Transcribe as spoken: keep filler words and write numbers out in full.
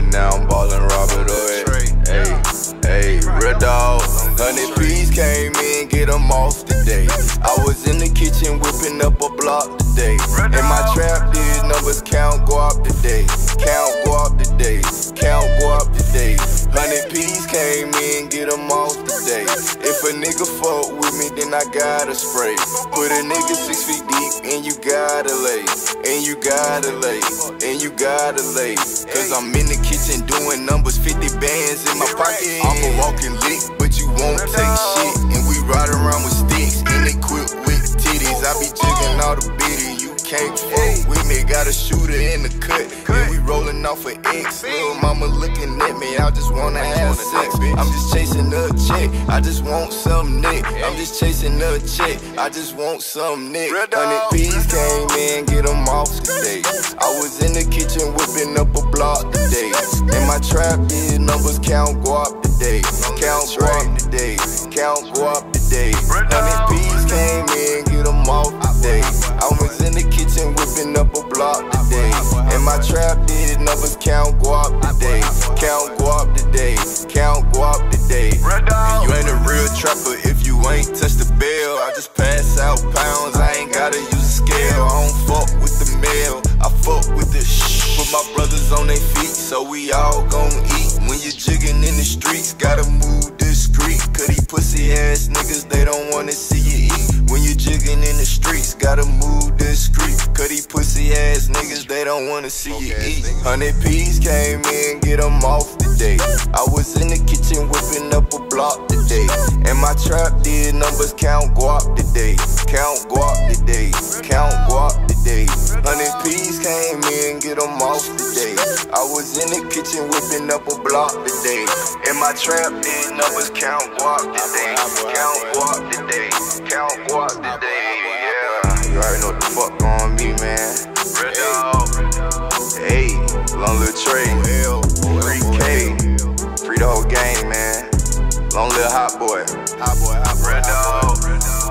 but now I'm ballin' Robert Ory. Hey, hey, real dog. Hundred P's came in, get them off today. I was in the kitchen whipping up a block today. And my trap did numbers count, go up today. Count, go up today. Count, go up today. Hundred P's came in, get them off today. If a nigga fuck with me, then I gotta spray. Put a nigga six feet deep, and you gotta lay. And you gotta lay. And you gotta lay. Cause I'm in the kitchen doing numbers, fifty bands in my pocket. I'm a walking lick, but you won't take shit. And we ride around with sticks, and equipped with titties. I be jigging all the bitty, you can't fuck with me. Got a shooter in the cut, and we rolling off an X. Little mama looking at me, I just wanna have sex. I'm just chasing a check, I just want some nick. I'm just chasing a check, I just want some nick. Hundred P's came in, get them off today. I was in the kitchen whipping up a block today. And my trap did numbers count, go up today. Count, go up today. Count, go up today. Hundred P's came in, get them off today. I was in the kitchen whipping up a block today. And my trap did numbers count, go up today. Count, go up today. Count, go up today. And you ain't a real trapper if you ain't touched the bell. I just pass out pounds, I ain't gotta use a scale. I don't fuck with the mail, I fuck with the shh. Put my brothers on their feet, so we all gon' eat. When you're jigging in the streets, gotta move discreet. Cause these pussy ass niggas, they don't wanna see you eat. When you're jigging in the streets, gotta move discreet. Cause these pussy ass niggas, they don't wanna see you eat. Hundred P's came in, get them off today. I was in the kitchen whipping up a block today. And my trap did numbers count, go up today. Count, go up today. Count, go up today. Hundred P's came in, get them off today. I was in the kitchen whipping up a block today. And my trap did numbers count, go up today. Count, go up today. Count, go up today. Yeah, you already know what the fuck on me, man. Red dog. Hey, Long Lil Trey. three K. Free the whole gang, man. Long Lil Hot Boy. Hot Boy, Hot Boy. Red dog.